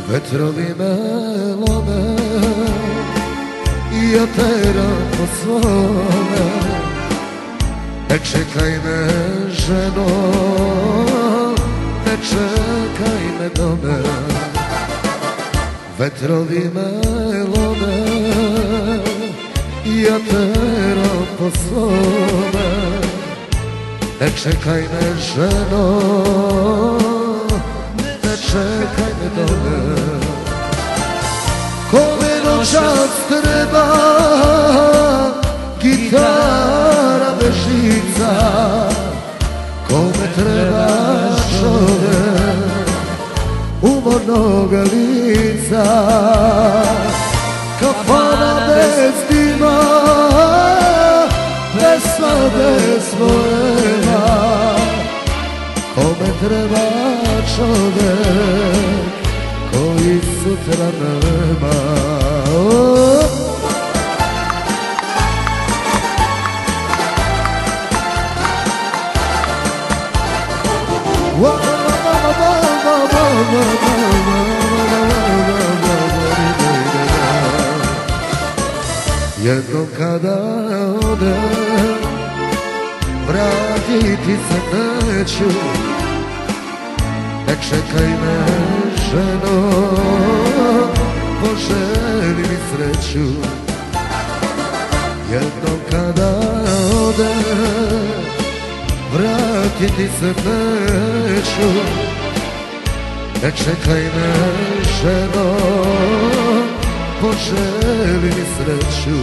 Vetrovi me lome I ja teram po svome. Ne čekaj me ženo, ne čekaj me dome. Vetrovi me lome I ja teram po svome. Ne čekaj me ženo, ne čekaj me dome. Kome noćas treba gitara bežica, kome treba čovek umornoga lica, kafana bez dima, pesma bez poema, kome treba čovek koji sutra nema. Jednom kada ode, vratiti se neću. Ne čekaj me ženo, poželi mi sreću. Jednom kada ode, vratiti se neću. Ne čekaj me ženo, poželi mi sreću.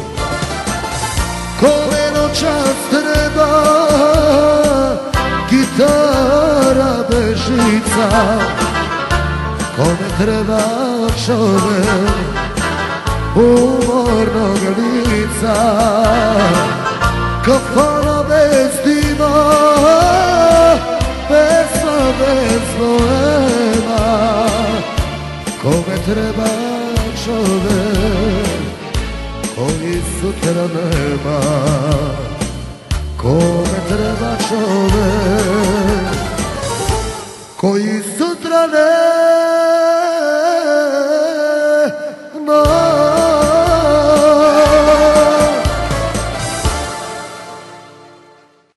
Kome noćas treba gitara bežica, kome treba čovek umornog lica, kafana bez dima, pesma bez poema, kome treba čovek koji sutra nema. Kome treba čovek koji sutra nema.